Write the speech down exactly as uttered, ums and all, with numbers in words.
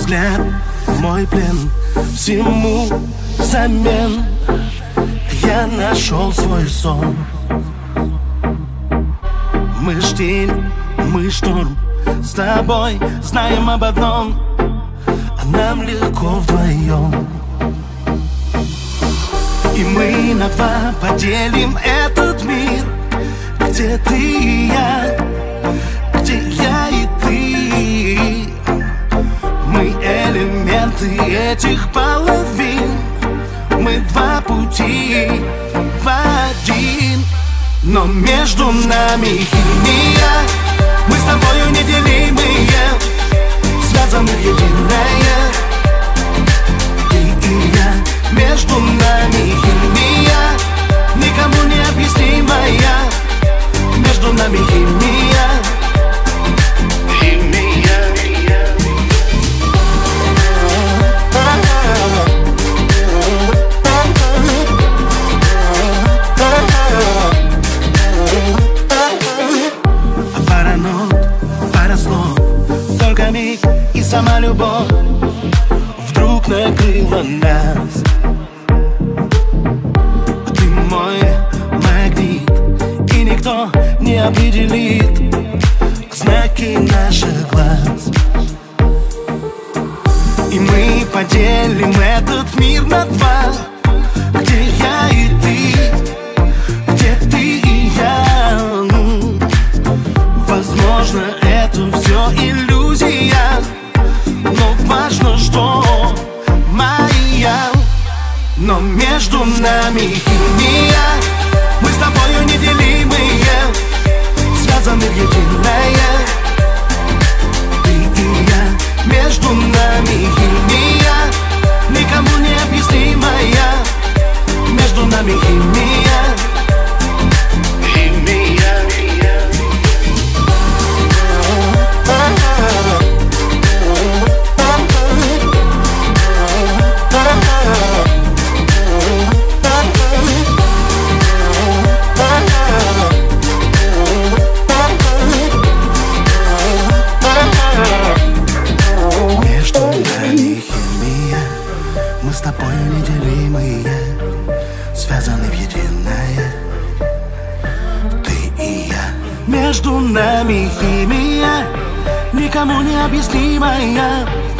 взгляд, мой плен, всему взамен я нашел свой сон. Мы ж тень, мы шторм, с тобой знаем об одном, а нам легко вдвоем. И мы на два поделим этот мир, где ты и я, где я и ты. Мы элементы этих половин, мы два пути в один. Но между нами химия, мы с тобою неделимые, связаны в единое. Ты и я, между нами химия, никому не объяснимая. Между нами химия, химия. А пара нот, пара слов, только миг и сама любовь вдруг накрыла нас. Ты мой магнит, и никто не определит знаки наших глаз. И мы поделим этот мир на два, где я и ты, где ты и я. Возможно, это все иллюзия, но важно, что моя. Но между нами химия, мы с тобою неделимые, связаны в единое. Ты и я, между нами химия, никому не объяснимая. Между нами химия, химия. Мы с тобой неделимые, связаны в единое. Ты и я, между нами химия, никому не объяснимая.